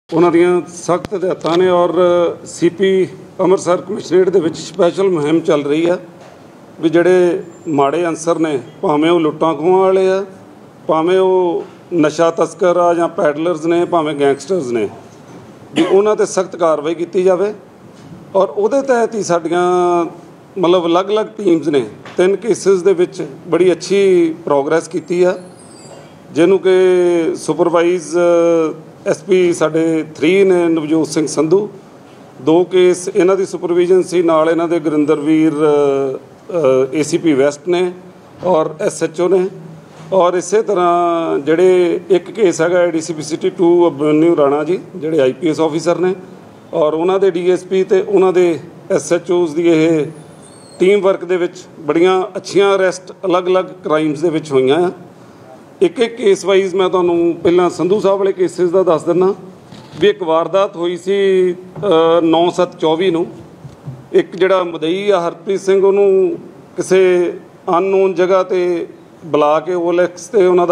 ਉਹਨਾਂ ਦੀਆਂ ਸਖਤ ਹਦਾਇਤਾਂ ਨੇ ਔਰ ਸੀਪੀ ਅੰਮ੍ਰਿਤਸਰ ਕਮਿਸ਼ਨਰੇਟ ਦੇ ਵਿੱਚ ਸਪੈਸ਼ਲ ਮੁਹਿੰਮ ਚੱਲ ਰਹੀ ਆ ਵੀ ਜਿਹੜੇ ਮਾੜੇ ਅਨਸਰ ਨੇ, ਭਾਵੇਂ ਉਹ ਲੁੱਟਾਂ ਖੋਹਾਂ ਵਾਲੇ ਆ, ਭਾਵੇਂ ਉਹ ਨਸ਼ਾ ਤਸਕਰ ਆ ਜਾਂ ਪੈਡਲਰਸ ਨੇ, ਭਾਵੇਂ ਗੈਂਗਸਟਰਸ ਨੇ, ਵੀ ਉਹਨਾਂ 'ਤੇ ਸਖਤ ਕਾਰਵਾਈ ਕੀਤੀ ਜਾਵੇ। ਔਰ ਉਹਦੇ ਤਹਿਤ ਹੀ ਸਾਡੀਆਂ ਮਤਲਬ ਅਲੱਗ-ਅਲੱਗ ਟੀਮਸ ਨੇ 3 ਕੇਸਿਸ ਦੇ ਵਿੱਚ ਬੜੀ ਅੱਛੀ ਪ੍ਰੋਗਰੈਸ ਕੀਤੀ ਆ, ਜਿਹਨੂੰ ਕਿ ਸੁਪਰਵਾਈਜ਼ SP ਸਾਡੇ 3 ਨੇ ਨਵਜੋਤ ਸਿੰਘ ਸੰਧੂ, 2 ਕੇਸ ਇਹਨਾਂ ਦੀ ਸੁਪਰਵਿਜ਼ਨ ਸੀ, ਨਾਲ ਇਹਨਾਂ ਦੇ ਗੁਰਿੰਦਰਵੀਰ ACP ਵੈਸਟ ਨੇ ਔਰ SHO ਨੇ। ਔਰ ਇਸੇ ਤਰ੍ਹਾਂ ਜਿਹੜੇ ਇੱਕ ਕੇਸ ਹੈਗਾ ADCP City 2 ਅਭਿਮਨਿਊ ਰਾਣਾ ਜੀ, ਜਿਹੜੇ IPS ਆਫਿਸਰ ਨੇ, ਔਰ ਉਹਨਾਂ ਦੇ DSP ਅਤੇ ਉਹਨਾਂ ਦੇ SHOs ਦੀ ਇਹ ਟੀਮ ਵਰਕ ਦੇ ਵਿੱਚ ਬੜੀਆਂ ਅੱਛੀਆਂ ਅਰੈਸਟ ਅਲੱਗ-ਅਲੱਗ ਕ੍ਰਾਈਮਸ ਦੇ ਵਿੱਚ ਹੋਈਆਂ ਆ। ਇੱਕ ਕੇਸ ਵਾਈਜ਼ ਮੈਂ ਤੁਹਾਨੂੰ ਪਹਿਲਾਂ ਸੰਧੂ ਸਾਹਿਬ ਵਾਲੇ ਕੇਸਿਸ ਦਾ ਦੱਸ ਦਿੰਦਾ ਵੀ ਇੱਕ ਵਾਰਦਾਤ ਹੋਈ ਸੀ 9/7/24 ਨੂੰ। ਇੱਕ ਜਿਹੜਾ ਮਦਈ ਆ ਹਰਪ੍ਰੀਤ ਸਿੰਘ, ਉਹਨੂੰ ਕਿਸੇ ਅਨਨੋਨ ਜਗ੍ਹਾ 'ਤੇ ਬੁਲਾ ਕੇ OLX 'ਤੇ ਉਹਨਾਂ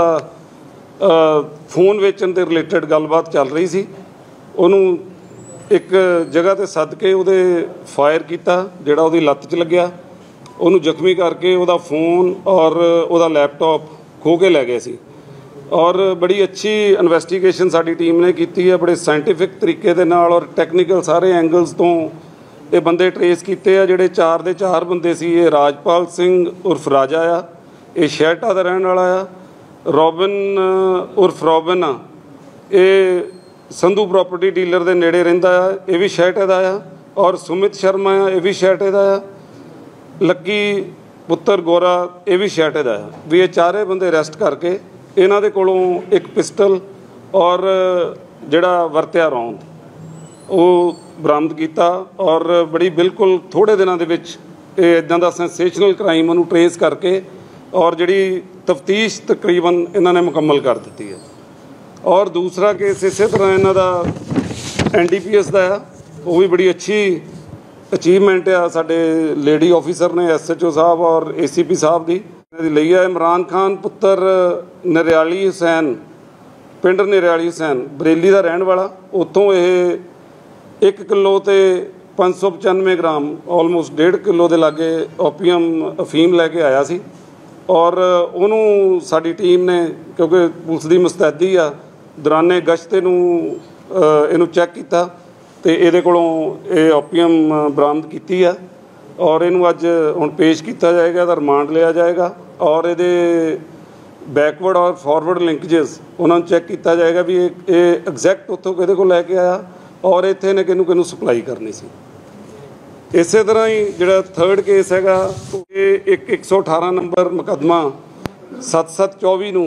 ਦਾ ਫੋਨ ਵੇਚਣ ਦੇ ਰਿਲੇਟਡ ਗੱਲਬਾਤ ਚੱਲ ਰਹੀ ਸੀ। ਉਹਨੂੰ ਇੱਕ ਜਗ੍ਹਾ 'ਤੇ ਸੱਦ ਕੇ ਉਹਦੇ ਫਾਇਰ ਕੀਤਾ, ਜਿਹੜਾ ਉਹਦੀ ਲੱਤ 'ਚ ਲੱਗਿਆ, ਉਹਨੂੰ ਜ਼ਖਮੀ ਕਰਕੇ ਉਹਦਾ ਫੋਨ ਔਰ ਉਹਦਾ ਲੈਪਟਾਪ ਖੋਹ ਕੇ ਲੈ ਗਏ ਸੀ। ਔਰ ਬੜੀ ਅੱਛੀ ਇਨਵੈਸਟੀਗੇਸ਼ਨ ਸਾਡੀ ਟੀਮ ਨੇ ਕੀਤੀ ਹੈ, ਬੜੇ ਸਾਇੰਟੀਫਿਕ ਤਰੀਕੇ ਦੇ ਨਾਲ ਔਰ ਟੈਕਨੀਕਲ ਸਾਰੇ ਐਂਗਲਸ ਤੋਂ ਇਹ ਬੰਦੇ ਟਰੇਸ ਕੀਤੇ ਆ। ਜਿਹੜੇ 4 ਦੇ 4 ਬੰਦੇ ਸੀ, ਇਹ ਰਾਜਪਾਲ ਸਿੰਘ ਉਰਫ ਰਾਜਾ ਆ, ਇਹ ਸ਼ਹਿਟਾ ਦਾ ਰਹਿਣ ਵਾਲਾ ਆ। ਰੋਬਿਨ ਉਰਫ ਰੋਬਿਨ ਆ, ਇਹ ਸੰਧੂ ਪ੍ਰੋਪਰਟੀ ਡੀਲਰ ਦੇ ਨੇੜੇ ਰਹਿੰਦਾ ਆ, ਇਹ ਵੀ ਸ਼ਹਿਟੇ ਦਾ ਆ। ਔਰ ਸੁਮਿਤ ਸ਼ਰਮਾ ਆ, ਇਹ ਵੀ ਸ਼ਹਿਟੇ ਦਾ ਆ। ਲੱਕੀ ਪੁੱਤਰ ਗੋਰਾ, ਇਹ ਵੀ ਸ਼ਹਿਟੇ ਦਾ ਆ। ਵੀ ਇਹ 4 ਬੰਦੇ ਅਰੈਸਟ ਕਰਕੇ ਇਹਨਾਂ ਦੇ ਕੋਲੋਂ ਇੱਕ ਪਿਸਟਲ ਔਰ ਜਿਹੜਾ ਵਰਤਿਆ ਰੌਂਦ ਉਹ ਬਰਾਮਦ ਕੀਤਾ। ਔਰ ਬੜੀ ਬਿਲਕੁਲ ਥੋੜ੍ਹੇ ਦਿਨਾਂ ਦੇ ਵਿੱਚ ਇਹ ਇੱਦਾਂ ਦਾ ਸੈਂਸੇਸ਼ਨਲ ਕ੍ਰਾਈਮ ਉਹਨੂੰ ਟਰੇਸ ਕਰਕੇ ਔਰ ਜਿਹੜੀ ਤਫਤੀਸ਼ ਤਕਰੀਬਨ ਇਹਨਾਂ ਨੇ ਮੁਕੰਮਲ ਕਰ ਦਿੱਤੀ ਹੈ। ਔਰ ਦੂਸਰਾ ਕੇਸ ਇਸੇ ਤਰ੍ਹਾਂ ਇਹਨਾਂ ਦਾ NDPS ਦਾ ਆ, ਉਹ ਵੀ ਬੜੀ ਅੱਛੀ ਅਚੀਵਮੈਂਟ ਆ ਸਾਡੇ ਲੇਡੀ ਆਫਿਸਰ ਨੇ SHO ਸਾਹਿਬ ਔਰ ACP ਸਾਹਿਬ ਦੀ ਇਹਦੀ ਲਈ ਆ। ਇਮਰਾਨ ਖਾਨ ਪੁੱਤਰ ਨਰਿਆਲੀ ਹੁਸੈਨ, ਪਿੰਡ ਨਰਿਆਲੀ ਹੁਸੈਨ, ਬਰੇਲੀ ਦਾ ਰਹਿਣ ਵਾਲਾ। ਉੱਥੋਂ ਇਹ 1 ਕਿਲੋ ਤੇ 595 ਗ੍ਰਾਮ ਆਲਮੋਸਟ 1.5 ਕਿਲੋ ਦੇ ਲਾਗੇ ਓਪੀਅਮ ਅਫੀਮ ਲੈ ਕੇ ਆਇਆ ਸੀ। ਔਰ ਉਹਨੂੰ ਸਾਡੀ ਟੀਮ ਨੇ, ਕਿਉਂਕਿ ਪੁਲਿਸ ਦੀ ਮੁਸਤੈਦੀ ਆ, ਦੌਰਾਨੇ ਗਸ਼ਤ ਇਹਨੂੰ ਚੈੱਕ ਕੀਤਾ ਅਤੇ ਇਹਦੇ ਕੋਲੋਂ ਇਹ ਓਪੀਅਮ ਬਰਾਮਦ ਕੀਤੀ ਆ। ਔਰ ਇਹਨੂੰ ਅੱਜ ਹੁਣ ਪੇਸ਼ ਕੀਤਾ ਜਾਏਗਾ, ਇਹਦਾ ਰਿਮਾਂਡ ਲਿਆ ਜਾਏਗਾ। ਔਰ ਇਹਦੇ ਬੈਕਵਰਡ ਔਰ ਫਾਰਵਰਡ ਲਿੰਕੇਜਸ ਉਹਨਾਂ ਨੂੰ ਚੈੱਕ ਕੀਤਾ ਜਾਏਗਾ ਵੀ ਇਹ ਐਗਜ਼ੈਕਟ ਉੱਥੋਂ ਕਿਹਦੇ ਕੋਲ ਲੈ ਕੇ ਆਇਆ ਔਰ ਇੱਥੇ ਇਹਨੇ ਕਿਹਨੂੰ ਸਪਲਾਈ ਕਰਨੀ ਸੀ। ਇਸੇ ਤਰ੍ਹਾਂ ਹੀ ਜਿਹੜਾ 3rd ਕੇਸ ਹੈਗਾ, ਇਹ ਇੱਕ 118 ਨੰਬਰ ਮੁਕੱਦਮਾ 7/7/24 ਨੂੰ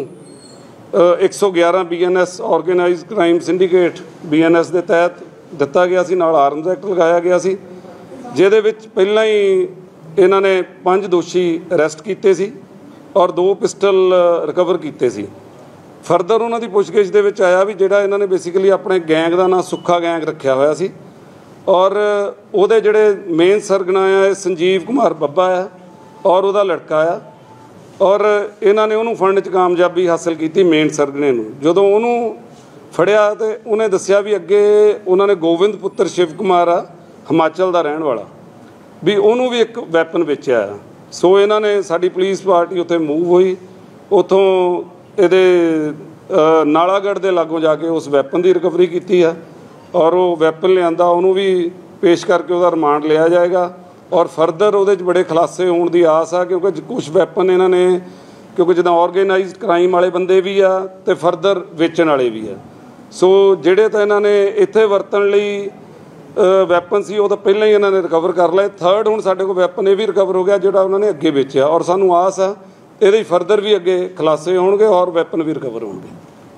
111 BNS organised crime syndicate BNS ਦੇ ਤਹਿਤ ਦਿੱਤਾ ਗਿਆ ਸੀ, ਨਾਲ ਆਰਮਜ਼ ਐਕਟ ਲਗਾਇਆ ਗਿਆ ਸੀ, ਜਿਹਦੇ ਵਿੱਚ ਪਹਿਲਾਂ ਹੀ ਇਹਨਾਂ ਨੇ 5 ਦੋਸ਼ੀ ਅਰੈਸਟ ਕੀਤੇ ਸੀ ਔਰ 2 ਪਿਸਟਲ ਰਿਕਵਰ ਕੀਤੇ ਸੀ। ਫਰਦਰ ਉਹਨਾਂ ਦੀ ਪੁੱਛਗਿੱਛ ਦੇ ਵਿੱਚ ਆਇਆ ਵੀ ਜਿਹੜਾ ਇਹਨਾਂ ਨੇ ਬੇਸਿਕਲੀ ਆਪਣੇ ਗੈਂਗ ਦਾ ਨਾਂ ਸੁੱਖਾ ਗੈਂਗ ਰੱਖਿਆ ਹੋਇਆ ਸੀ ਔਰ ਉਹਦੇ ਜਿਹੜੇ ਮੇਨ ਸਰਗਨਾ ਆ ਇਹ ਸੰਜੀਵ ਕੁਮਾਰ ਬੱਬਾ ਆ ਔਰ ਉਹਦਾ ਲੜਕਾ ਆ। ਔਰ ਇਹਨਾਂ ਨੇ ਉਹਨੂੰ ਫੜਨ 'ਚ ਕਾਮਯਾਬੀ ਹਾਸਲ ਕੀਤੀ, ਮੇਨ ਸਰਗਨੇ ਨੂੰ। ਜਦੋਂ ਉਹਨੂੰ ਫੜਿਆ ਤਾਂ ਉਹਨੇ ਦੱਸਿਆ ਵੀ ਅੱਗੇ ਉਹਨਾਂ ਨੇ ਗੋਬਿੰਦ ਪੁੱਤਰ ਸ਼ਿਵ ਕੁਮਾਰ ਆ, ਹਿਮਾਚਲ ਦਾ ਰਹਿਣ ਵਾਲਾ, ਵੀ ਉਹਨੂੰ ਵੀ ਇੱਕ ਵੈਪਨ ਵੇਚਿਆ ਆ। ਸੋ ਇਹਨਾਂ ਨੇ, ਸਾਡੀ ਪੁਲਿਸ ਪਾਰਟੀ ਉੱਥੇ ਮੂਵ ਹੋਈ, ਉੱਥੋਂ ਇਹਦੇ ਨਾਲਾਗੜ੍ਹ ਦੇ ਲਾਗੋਂ ਜਾ ਕੇ ਉਸ ਵੈਪਨ ਦੀ ਰਿਕਵਰੀ ਕੀਤੀ ਆ ਔਰ ਉਹ ਵੈਪਨ ਲਿਆਂਦਾ, ਉਹਨੂੰ ਵੀ ਪੇਸ਼ ਕਰਕੇ ਉਹਦਾ ਰਿਮਾਂਡ ਲਿਆ ਜਾਏਗਾ। ਔਰ ਫਰਦਰ ਉਹਦੇ 'ਚ ਬੜੇ ਖੁਲਾਸੇ ਹੋਣ ਦੀ ਆਸ ਆ, ਕਿਉਂਕਿ ਕੁਛ ਵੈਪਨ ਇਹਨਾਂ ਨੇ, ਕਿਉਂਕਿ ਜਿੱਦਾਂ ਆਰਗੇਨਾਈਜ਼ਡ ਕ੍ਰਾਈਮ ਵਾਲੇ ਬੰਦੇ ਵੀ ਆ ਅਤੇ ਫਰਦਰ ਵੇਚਣ ਵਾਲੇ ਵੀ ਆ। ਸੋ ਜਿਹੜੇ ਤਾਂ ਇਹਨਾਂ ਨੇ ਇੱਥੇ ਵਰਤਣ ਲਈ ਵੈਪਨ ਸੀ ਉਹ ਤਾਂ ਪਹਿਲਾਂ ਹੀ ਇਹਨਾਂ ਨੇ ਰਿਕਵਰ ਕਰ ਲਏ। 3rd ਹੁਣ ਸਾਡੇ ਕੋਲ ਵੈਪਨ ਇਹ ਵੀ ਰਿਕਵਰ ਹੋ ਗਿਆ ਜਿਹੜਾ ਉਹਨਾਂ ਨੇ ਅੱਗੇ ਵੇਚਿਆ ਔਰ ਸਾਨੂੰ ਆਸ ਆ ਇਹਦੇ ਫਰਦਰ ਵੀ ਅੱਗੇ ਖੁਲਾਸੇ ਹੋਣਗੇ ਔਰ ਵੈਪਨ ਵੀ ਰਿਕਵਰ ਹੋਣਗੇ।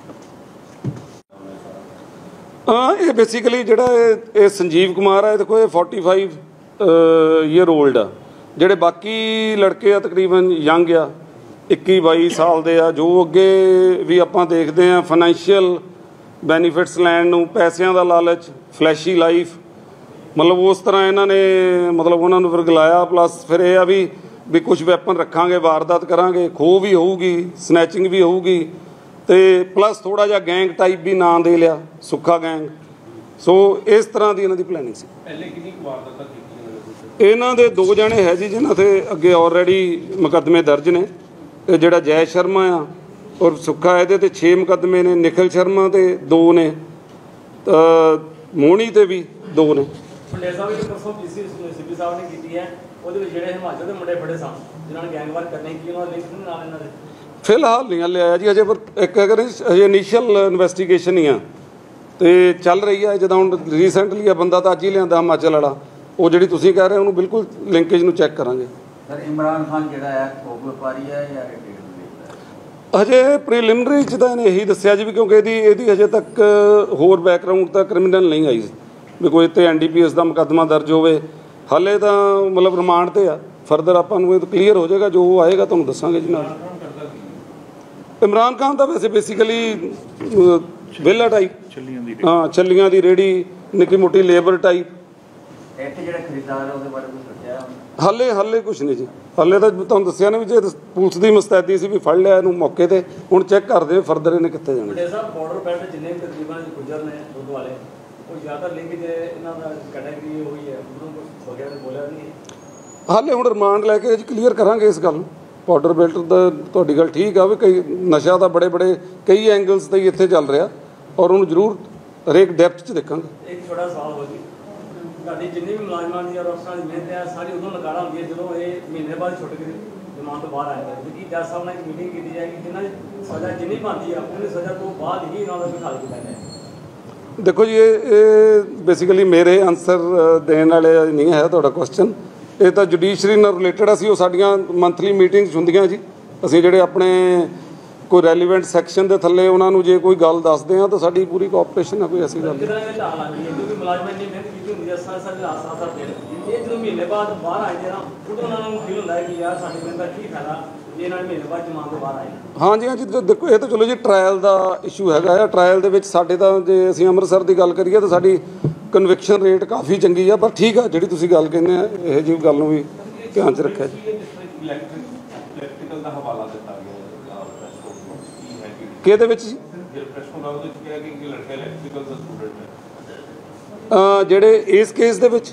ਇਹ ਬੇਸਿਕਲੀ ਜਿਹੜਾ ਇਹ ਸੰਜੀਵ ਕੁਮਾਰ ਆ, ਇਹ ਦੇਖੋ ਇਹ 45 ਈਅਰ ਓਲਡ ਆ। ਜਿਹੜੇ ਬਾਕੀ ਲੜਕੇ ਆ ਤਕਰੀਬਨ ਯੰਗ ਆ, 21-22 ਸਾਲ ਦੇ ਆ, ਜੋ ਅੱਗੇ ਵੀ ਆਪਾਂ ਦੇਖਦੇ ਹਾਂ ਫਾਈਨੈਂਸ਼ੀਅਲ ਬੈਨੀਫਿਟਸ ਲੈਣ ਨੂੰ, ਪੈਸਿਆਂ ਦਾ ਲਾਲਚ, ਫਲੈਸ਼ੀ ਲਾਈਫ, ਮਤਲਬ ਉਸ ਤਰ੍ਹਾਂ ਇਹਨਾਂ ਨੇ ਮਤਲਬ ਉਹਨਾਂ ਨੂੰ ਵਰਗਲਾਇਆ। ਪਲੱਸ ਫਿਰ ਇਹ ਆ ਵੀ ਕੁਛ ਵੈਪਨ ਰੱਖਾਂਗੇ, ਵਾਰਦਾਤ ਕਰਾਂਗੇ, ਖੋਹ ਵੀ ਹੋਊਗੀ, ਸਨੈਚਿੰਗ ਵੀ ਹੋਊਗੀ, ਤੇ ਪਲੱਸ ਥੋੜਾ ਜਿਹਾ ਗੈਂਗ ਟਾਈਪ ਵੀ ਨਾਂ ਦੇ ਲਿਆ, ਸੁੱਖਾ ਗੈਂਗ, ਸੋ ਇਸ ਤਰ੍ਹਾਂ ਦੀ ਇਹਨਾਂ ਦੀ ਪਲੈਨਿੰਗ ਸੀ। ਪਹਿਲੇ ਕਿੰਨੀ ਕੁ ਵਾਰਦਾਤਾਂ ਕੀਤੀਆਂ ਇਹਨਾਂ ਦੇ 2 ਜਣੇ ਹੈ ਜੀ ਜਿਨ੍ਹਾਂ 'ਤੇ ਅੱਗੇ ਆਲਰੇਡੀ ਮੁਕੱਦਮੇ ਦਰਜ ਨੇ। ਇਹ ਜਿਹੜਾ ਜੈ ਸ਼ਰਮਾ ਆ ਔਰ ਸੁੱਖਾ, ਇਹਦੇ 'ਤੇ 6 ਮੁਕੱਦਮੇ ਨੇ। ਨਿਖਿਲ ਸ਼ਰਮਾ 'ਤੇ 2 ਨੇ, ਮੋਹਣੀ 'ਤੇ ਵੀ 2 ਨੇ। ਮੁੰਡੇ ਸਾਹਿਬ ਇੱਕ ਪਰਸੋਂ ਸੀਪੀ ਸਾਹਿਬ ਨੇ ਕੀਤੀ ਹੈ, ਉਹਦੇ ਵਿੱਚ ਜਿਹੜੇ ਹਿਮਾਚਲ ਦੇ ਮੁੰਡੇ ਫੜੇ ਸਨ ਜਿਨ੍ਹਾਂ ਨੇ ਗੈਂਗਵਾਰ ਕਰਨੇ ਕੀ, ਉਹਨਾਂ ਦਾ ਲਿੰਕ ਨਹੀਂ ਨਾਲ ਇਹਨਾਂ ਦੇ? ਫਿਲਹਾਲ ਨਹੀਂ ਹਲੇ ਆਇਆ ਜੀ ਅਜੇ, ਪਰ ਇੱਕ ਅਗਰ ਅਜੇ ਇਨੀਸ਼ੀਅਲ ਇਨਵੈਸਟੀਗੇਸ਼ਨ ਹੀ ਆ ਤੇ ਚੱਲ ਰਹੀ ਆ। ਜਦੋਂ ਹੁਣ ਰੀਸੈਂਟਲੀ ਆ ਬੰਦਾ ਤਾਂ ਅੱਜ ਹੀ ਲਿਆਂਦਾ ਹਿਮਾਚਲ ਵਾਲਾ, ਉਹ ਜਿਹੜੀ ਤੁਸੀਂ ਕਹਿ ਰਹੇ ਉਹਨੂੰ ਬਿਲਕੁਲ ਲਿੰਕੇਜ ਨੂੰ ਚੈੱਕ ਕਰਾਂਗੇ। ਸਰ ਇਮਰਾਨ ਖਾਨ ਜਿਹੜਾ ਹੈ ਥੋਕ ਵਪਾਰੀ ਹੈ ਜਾਂ ਹਜੇ ਪ੍ਰੀਲਿਮਿਨਰੀ 'ਚ ਤਾਂ ਇਹਨੇ ਇਹੀ ਦੱਸਿਆ ਜੀ ਵੀ ਕਿਉਂਕਿ ਇਹਦੀ ਹਜੇ ਤੱਕ ਹੋਰ ਬੈਕਗਰਾਊਂਡ ਤਾਂ ਕ੍ਰਿਮੀਨਲ ਨਹੀਂ ਆਈ ਵੀ ਕੋਈ ਇੱਥੇ NDPS ਦਾ ਮੁਕੱਦਮਾ ਦਰਜ ਹੋਵੇ। ਹਾਲੇ ਤਾਂ ਮਤਲਬ ਰਿਮਾਂਡ 'ਤੇ ਆ। ਫਰਦਰ ਆਪਾਂ ਨੂੰ ਇਹ ਕਲੀਅਰ ਹੋ ਜਾਏਗਾ, ਜੋ ਆਏਗਾ ਤੁਹਾਨੂੰ ਦੱਸਾਂਗੇ ਜੀ ਨਾਲ। ਇਮਰਾਨ ਖਾਨ ਤਾਂ ਵੈਸੇ ਬੇਸਿਕਲੀ ਵਿਹਲਾ ਟਾਈਪ, ਛੱਲੀਆਂ ਦੀ ਰੇਹੜੀ, ਨਿੱਕੀ ਮੋਟੀ ਲੇਬਰ ਟਾਈਪ। ਇੱਥੇ ਜਿਹੜੇ ਖਰੀਦਦਾਰ ਹੈ ਉਹਦੇ ਬਾਰੇ ਕੁਝ ਸੋਚਿਆ? ਹਾਲੇ ਕੁਛ ਨਹੀਂ ਜੀ। ਹਾਲੇ ਤਾਂ ਤੁਹਾਨੂੰ ਦੱਸਿਆ ਨਾ ਵੀ ਜੇ ਪੁਲਿਸ ਦੀ ਮੁਸਤੈਦੀ ਸੀ ਵੀ ਫੜ ਲਿਆ ਇਹਨੂੰ ਮੌਕੇ ਤੇ, ਹੁਣ ਚੈੱਕ ਕਰਦੇ ਫਰਦਰ ਇਹਨੇ ਕਿੱਥੇ ਜਾਣਾ। ਮੁੰਡੇ ਸਾਹਿਬ ਬਾਰਡਰ ਬੈਲਟ ਜਿੰਨੇ ਵੀ ਤਕਰੀਬਨ ਗੁਜਰ ਨੇ ਦੁੱਧ ਵਾਲੇ, ਉਹ ਜ਼ਿਆਦਾ ਲਿੰਕ ਜੇ ਇਹਨਾਂ ਦਾ ਕੈਟਾਗਰੀ ਹੋਈ ਹੈ, ਉਹਨੂੰ ਕੁਝ ਵਗੈਰਾ ਬੋਲਿਆ ਨਹੀਂ? ਹਾਲੇ ਹੁਣ ਰਿਮਾਂਡ ਲੈ ਕੇ ਕਲੀਅਰ ਕਰਾਂਗੇ ਇਸ ਗੱਲ ਨੂੰ। ਬਾਰਡਰ ਬੈਲਟ ਦਾ ਤੁਹਾਡੀ ਗੱਲ ਠੀਕ ਆ ਵੀ ਕਈ ਨਸ਼ਾ ਤਾਂ ਬੜੇ ਕਈ ਐਂਗਲਸ ਤੇ ਹੀ ਇੱਥੇ ਚੱਲ ਰਿਹਾ, ਔਰ ਉਹਨੂੰ ਜ਼ਰੂਰ ਹਰੇਕ ਡੈਪਥ 'ਚ ਦੇਖਾਂਗੇ। ਇੱਕ ਛੋਟਾ ਸਵਾਲ ਹੋ ਜੀ, ਤੁਹਾਡੀ ਜਿੰਨੀ ਵੀ ਮੁਲਾਜ਼ਮਾਂ ਦੀ ਔਰ ਅਫਸਰਾਂ ਦੀ ਮਿਹਨਤ ਹੈ ਸਾਰੀ ਉਦੋਂ ਨਕਾਰਾ ਹੁੰਦੀ ਹੈ ਜਦੋਂ ਇਹ ਮਹੀਨੇ ਬਾਅਦ ਛੁੱਟ ਕੇ ਜ਼ਮਾਨਤ ਤੋਂ ਬਾਹਰ ਆਏ ਨੇ। ਕਿ ਜੱਜ ਸਾਹਿਬ ਨਾਲ ਇੱਕ ਮੀਟਿੰਗ ਕੀਤੀ ਜਾਏਗੀ, ਜਿਨ੍ਹਾਂ ਦੀ ਸਜ਼ਾ ਜਿੰਨੀ ਬਣਦੀ ਆ ਉਹਦੀ ਸਜ਼ਾ ਤੋਂ ਬਾਅਦ ਹੀ ਇਹਨਾਂ ਦਾ ਵੀ ਹੱਲ ਕੀਤਾ ਜਾਏ। ਦੇਖੋ ਜੀ ਇਹ ਬੇਸਿਕਲੀ ਮੇਰੇ ਆਨਸਰ ਦੇਣ ਵਾਲੇ ਨਹੀਂ ਹੈ ਤੁਹਾਡਾ ਕੁਐਸਚਨ। ਇਹ ਤਾਂ ਜੁਡੀਸ਼ਰੀ ਨਾਲ ਰਿਲੇਟਡ ਅਸੀਂ ਉਹ ਸਾਡੀਆਂ ਮੰਥਲੀ ਮੀਟਿੰਗਸ ਹੁੰਦੀਆਂ ਜੀ। ਅਸੀਂ ਜਿਹੜੇ ਆਪਣੇ ਕੋਈ ਰੈਲੀਵੈਂਟ ਸੈਕਸ਼ਨ ਦੇ ਥੱਲੇ ਉਹਨਾਂ ਨੂੰ ਜੇ ਕੋਈ ਗੱਲ ਦੱਸਦੇ ਹਾਂ ਤਾਂ ਸਾਡੀ ਪੂਰੀ ਕੋਆਪਰੇਸ਼ਨ ਹੈ, ਕੋਈ ਐਸੀ ਗੱਲ ਨਹੀਂ। ਕਿਉਂਕਿ ਮੁਲਾਜ਼ਮਾਂ ਇੰਨੀ ਮਿਹਨਤ ਕੀਤੀ ਹੁੰਦੀ ਹੈ ਸਾਰਾ ਇਹ ਜਦੋਂ ਮਹੀਨੇ ਬਾਅਦ ਬਾਹਰ ਆਏ ਨੇ ਨਾ, ਉਦੋਂ ਉਹਨਾਂ ਨੂੰ ਫੀਲ ਹੁੰਦਾ ਹੈ ਕਿ ਯਾਰ ਸਾਡੀ ਮਿਹਨਤ ਦਾ ਕੀ ਫਾਇਦਾ ਜੇ ਇਹਨਾਂ ਨੇ ਮਹੀਨੇ ਬਾਅਦ ਜ਼ਮਾਨਤ ਤੋਂ ਬਾਹਰ ਆਏ। ਹਾਂਜੀ ਦੇਖੋ ਇਹ ਤਾਂ ਚਲੋ ਜੀ ਟਰਾਇਲ ਦਾ ਇਸ਼ੂ ਹੈਗਾ ਆ। ਟਰਾਇਲ ਦੇ ਵਿੱਚ ਸਾਡੇ ਤਾਂ ਜੇ ਅਸੀਂ ਅੰਮ੍ਰਿਤਸਰ ਦੀ ਗੱਲ ਕਰੀਏ ਤਾਂ ਸਾਡੀ ਕਨਵਿਕਸ਼ਨ ਰੇਟ ਕਾਫੀ ਚੰਗੀ ਆ। ਪਰ ਠੀਕ ਆ ਜਿਹੜੀ ਤੁਸੀਂ ਗੱਲ ਕਹਿੰਦੇ ਆ, ਇਹ ਜਿਹੀ ਗੱਲ ਨੂੰ ਵੀ ਧਿਆਨ 'ਚ ਰੱਖਿਆ ਜੀ। ਇਲੈਕਟ੍ਰੀਕਲ ਦਾ ਹਵਾਲਾ ਦਿੱਤਾ ਗਿਆ ਕਿਹਦੇ ਵਿੱਚ ਜੀ? ਜਿਹੜੇ ਇਸ ਕੇਸ ਦੇ ਵਿੱਚ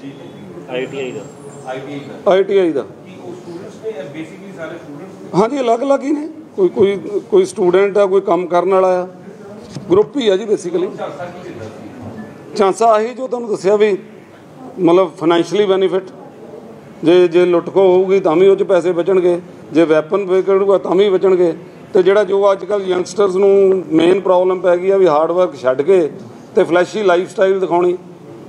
ITI ਦਾ ਹਾਂਜੀ ਅਲੱਗ ਹੀ ਨੇ। ਕੋਈ ਸਟੂਡੈਂਟ ਆ, ਕੋਈ ਕੰਮ ਕਰਨ ਵਾਲਾ ਆ, ਗਰੁੱਪ ਹੀ ਆ ਜੀ ਬੇਸਿਕਲੀ। ਚਾਂਸਾ ਆਹੀ ਜੋ ਤੁਹਾਨੂੰ ਦੱਸਿਆ ਵੀ ਮਤਲਬ ਫਾਈਨੈਂਸ਼ੀਅਲੀ ਬੈਨੀਫਿਟ, ਜੇ ਲੁੱਟ ਖੋਹ ਹੋਊਗੀ ਤਾਂ ਵੀ ਉਹ 'ਚ ਪੈਸੇ ਬਚਣਗੇ, ਜੇ ਵੈਪਨ ਵਿਕਣਗਾ ਤਾਂ ਵੀ ਬਚਣਗੇ। ਤੇ ਜਿਹੜਾ ਜੋ ਅੱਜ ਕੱਲ੍ਹ ਯੰਗਸਟਰਸ ਨੂੰ ਮੇਨ ਪ੍ਰੋਬਲਮ ਪੈ ਗਈ ਆ ਵੀ ਹਾਰਡ ਵਰਕ ਛੱਡ ਕੇ ਤੇ ਫਲੈਸ਼ੀ ਲਾਈਫ ਸਟਾਈਲ ਦਿਖਾਉਣੀ।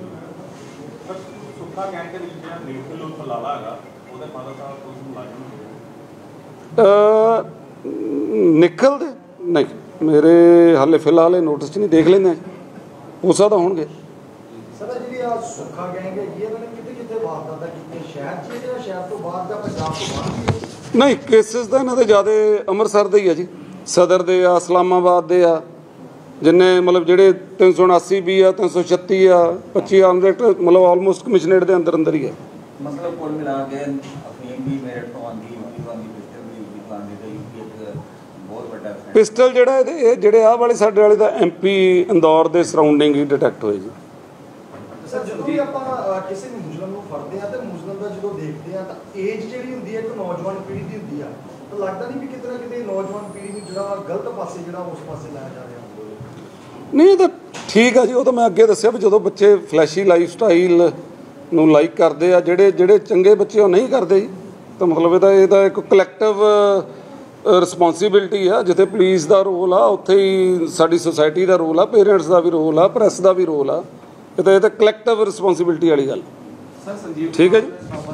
ਨਿਕਲ ਦੇ ਨਹੀਂ ਮੇਰੇ ਹਾਲੇ ਫਿਲਹਾਲ ਇਹ ਨੋਟਿਸ 'ਚ ਨਹੀਂ, ਦੇਖ ਲੈਂਦੇ ਹੋ ਸਕਦਾ ਹੋਣਗੇ। ਸਰ ਜਿਹੜੀ ਆ ਸੁੱਖਾ ਗੈਂਗ ਹੈਗੀ ਇਹਨਾਂ ਨੇ ਕਿਤੇ ਵਾਰਦਾਤਾਂ ਕੀਤੀਆਂ ਸ਼ਹਿਰ 'ਚ ਜਾਂ ਸ਼ਹਿਰ ਤੋਂ ਬਾਹਰ ਜਾਂ ਪੰਜਾਬ ਤੋਂ ਬਾਹਰ? ਨਹੀਂ ਕੇਸਿਸ ਤਾਂ ਇਹਨਾਂ ਦੇ ਜ਼ਿਆਦਾ ਅੰਮ੍ਰਿਤਸਰ ਦੇ ਹੀ ਆ ਜੀ, ਸਦਰ ਦੇ ਆ, ਇਸਲਾਮਾਬਾਦ ਦੇ ਆ। ਜਿੰਨੇ ਮਤਲਬ ਜਿਹੜੇ 379 ਵੀ ਆ, 336 ਆ, 25 ਆਨਰੈਕਟ ਮਤਲਬ ਆਲਮੋਸਟ ਕਮਿਸ਼ਨਰੇਟ ਦੇ ਅੰਦਰ ਹੀ ਹੈ। ਮਤਲਬ ਕੁੱਲ ਮਿਲਾ ਕੇ ਅਫੀਮ ਵੀ ਮੇਰਠ ਤੋਂ ਆਉਂਦੀ ਪਿਸਟਲ ਵੀ ਦੁਕਾਨ ਦੇ ਇੱਕ ਬਹੁਤ ਵੱਡਾ ਪਿਸਟਲ ਜਿਹੜਾ ਇਹ ਜਿਹੜੇ ਆਹ ਵਾਲੇ ਸਾਡੇ ਵਾਲੇ ਦਾ MP ਇੰਦੌਰ ਦੇ ਸਰਾਊਂਡਿੰਗ ਹੀ ਡਿਟੈਕਟ ਹੋਏ ਜੀ। ਸਰ ਜਦੋਂ ਵੀ ਆਪਾਂ ਕਿਸੇ ਮੁਜਰਮ ਨੂੰ ਫੜਦੇ ਆ ਤੇ ਮੁਜਰਮ ਦਾ ਜਦੋਂ ਦੇਖਦੇ ਆ ਤਾਂ ਏਜ ਜਿਹੜੀ ਹੁੰਦੀ ਹੈ ਇੱਕ ਨੌਜਵਾਨ ਪੀੜ੍ਹੀ ਦੀ ਹੁੰਦੀ ਆ, ਤਾਂ ਲੱਗਦਾ ਨਹੀਂ ਵੀ ਕਿਤੇ ਨਾ ਕਿਤੇ ਨੌਜਵਾਨ ਪੀੜ੍ਹੀ ਨੂੰ ਜਿਹੜਾ ਗਲਤ ਪਾਸੇ ਜਿਹੜਾ ਉਸ ਪਾਸੇ ਲਾਇਆ ਜਾ ਰਿਹਾ? ਨਹੀਂ ਇਹ ਤਾਂ ਠੀਕ ਆ ਜੀ। ਉਹ ਤਾਂ ਮੈਂ ਅੱਗੇ ਦੱਸਿਆ ਵੀ ਜਦੋਂ ਬੱਚੇ ਫਲੈਸ਼ੀ ਲਾਈਫ ਸਟਾਈਲ ਨੂੰ ਲਾਈਕ ਕਰਦੇ ਆ, ਜਿਹੜੇ ਚੰਗੇ ਬੱਚੇ ਉਹ ਨਹੀਂ ਕਰਦੇ ਜੀ, ਤਾਂ ਮਤਲਬ ਇਹਦਾ ਇੱਕ ਕਲੈਕਟਿਵ ਰਿਸਪੌਂਸਿਬਿਲਿਟੀ ਆ। ਜਿੱਥੇ ਪੁਲਿਸ ਦਾ ਰੋਲ ਆ ਉੱਥੇ ਹੀ ਸਾਡੀ ਸੁਸਾਇਟੀ ਦਾ ਰੋਲ ਆ, ਪੇਰੈਂਟਸ ਦਾ ਵੀ ਰੋਲ ਆ, ਪ੍ਰੈਸ ਦਾ ਵੀ ਰੋਲ ਆ। ਇਹ ਤਾਂ ਕਲੈਕਟਿਵ ਰਿਸਪੌਂਸਿਬਿਲਿਟੀ ਵਾਲੀ ਗੱਲ। ਠੀਕ ਹੈ ਜੀ।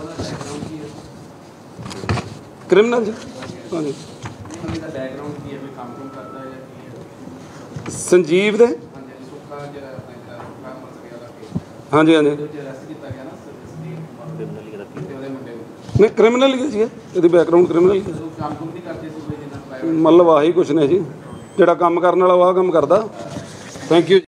ਕ੍ਰਿਮੀਨਲ ਜੀ ਹਾਂਜੀ। ਸੰਜੀਵ ਦੇ ਹਾਂਜੀ ਨਹੀਂ ਕ੍ਰਿਮੀਨਲ ਹੀ ਹੈ ਜੀ, ਇਹਦੀ ਬੈਕਗਰਾਊਂਡ ਕ੍ਰਿਮੀਨਲ ਹੀ ਹੈ। ਮਤਲਬ ਆਹੀ ਕੁਛ ਨੇ ਜੀ, ਜਿਹੜਾ ਕੰਮ ਕਰਨ ਵਾਲਾ ਉਹ ਆਹ ਕੰਮ ਕਰਦਾ। Thank you.